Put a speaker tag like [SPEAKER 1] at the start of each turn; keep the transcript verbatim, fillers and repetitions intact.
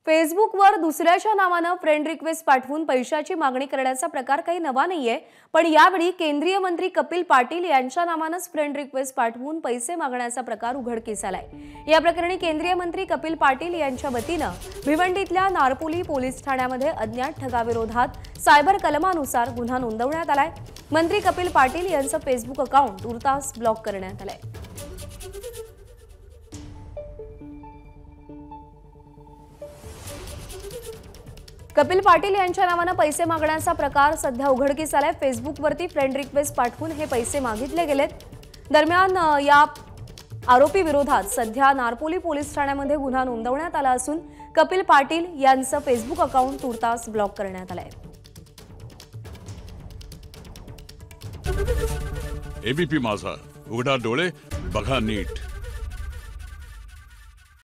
[SPEAKER 1] फेसबुकवर दुसऱ्याच्या नावानं फ्रेंड रिक्वेस्ट पाठवून पैशाची मागणी करण्याचा प्रकार काही नवा नाहीये, पण यावेळी केंद्रीय मंत्री कपिल पाटील यांच्या नावानंच फ्रेंड रिक्वेस्ट पाठवून पैसे मागण्याचा प्रकार उघडकीस आलाय। या प्रकरणी केंद्रीय मंत्री कपिल पाटील यांच्या वतीनं भिवंडीतल्या नारपोली पोलीस ठाण्यामध्ये अज्ञात ठगाविरोधात सायबर कलमानुसार गुन्हा नोंदवण्यात आलाय। मंत्री कपिल पाटील यांचं फेसबुक अकाउंट तुर्तास ब्लॉक करण्यात आलंय। कपिल पाटील यांच्या नावानं पैसे मागण्याचा प्रकार सध्या उघडकीस आलाय। फेसबुकवरती फ्रेंड रिक्वेस्ट पाठवून हे पैसे मागितले गेलेत। दरम्यान या आरोपी विरोधात सध्या नारपोली पोलीस ठाण्यामध्ये गुन्हा नोंदवण्यात आला असून कपिल पाटील यांचं फेसबुक अकाउंट तुर्तास ब्लॉक करण्यात आलंय।
[SPEAKER 2] एबीपी माझा, उघडा डोळे बघा नीट।